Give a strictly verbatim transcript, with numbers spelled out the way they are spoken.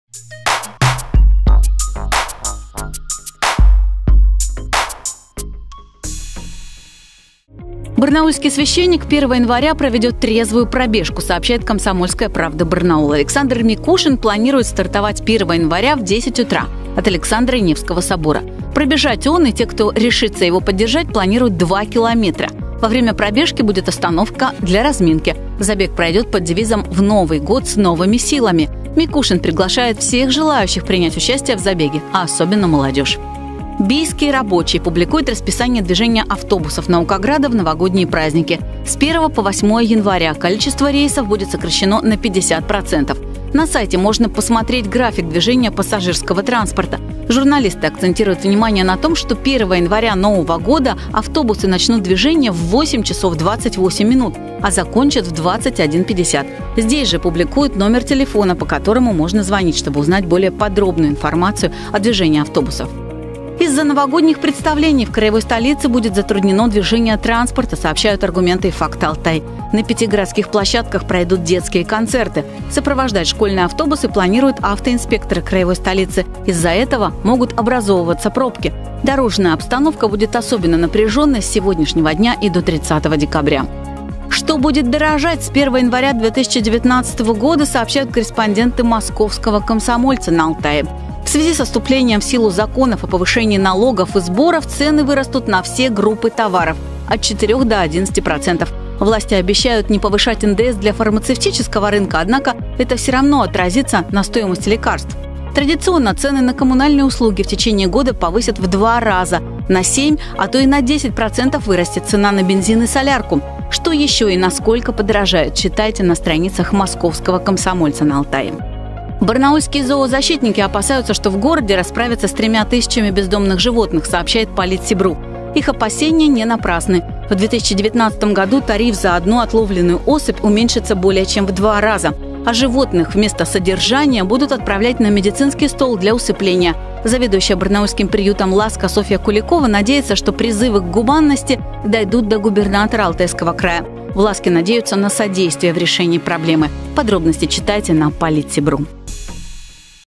Барнаульский священник первого января проведет трезвую пробежку, сообщает «Комсомольская правда» Барнаул. Александр Микушин планирует стартовать первого января в десять утра от Александра Невского собора. Пробежать он и те, кто решится его поддержать, планируют два километра. Во время пробежки будет остановка для разминки. Забег пройдет под девизом «В Новый год с новыми силами». Микушин приглашает всех желающих принять участие в забеге, а особенно молодежь. Бийский рабочий публикует расписание движения автобусов Наукограда в новогодние праздники. С первого по восьмое января количество рейсов будет сокращено на пятьдесят процентов. На сайте можно посмотреть график движения пассажирского транспорта. Журналисты акцентируют внимание на том, что первого января нового года автобусы начнут движение в восемь часов двадцать восемь минут, а закончат в двадцать один пятьдесят. Здесь же публикуют номер телефона, по которому можно звонить, чтобы узнать более подробную информацию о движении автобусов. Из-за новогодних представлений в краевой столице будет затруднено движение транспорта, сообщают «Аргументы» и «Факт Алтай». На пяти городских площадках пройдут детские концерты. Сопровождать школьные автобусы планируют автоинспекторы краевой столицы. Из-за этого могут образовываться пробки. Дорожная обстановка будет особенно напряженной с сегодняшнего дня и до тридцатого декабря. Что будет дорожать с первого января две тысячи девятнадцатого года, сообщают корреспонденты московского «Комсомольца» на Алтае. В связи со вступлением в силу законов о повышении налогов и сборов цены вырастут на все группы товаров от четырёх до одиннадцати процентов. Власти обещают не повышать эн дэ эс для фармацевтического рынка, однако это все равно отразится на стоимости лекарств. Традиционно цены на коммунальные услуги в течение года повысят в два раза. На семь, а то и на десять процентов вырастет цена на бензин и солярку. Что еще и насколько подорожает, читайте на страницах московского «Комсомольца» на Алтае. Барнаульские зоозащитники опасаются, что в городе расправятся с тремя тысячами бездомных животных, сообщает Политсибру. Их опасения не напрасны. В две тысячи девятнадцатом году тариф за одну отловленную особь уменьшится более чем в два раза. А животных вместо содержания будут отправлять на медицинский стол для усыпления. Заведующая барнаульским приютом «Ласка» Софья Куликова надеется, что призывы к гуманности дойдут до губернатора Алтайского края. В «Ласке» надеются на содействие в решении проблемы. Подробности читайте на Политсибру.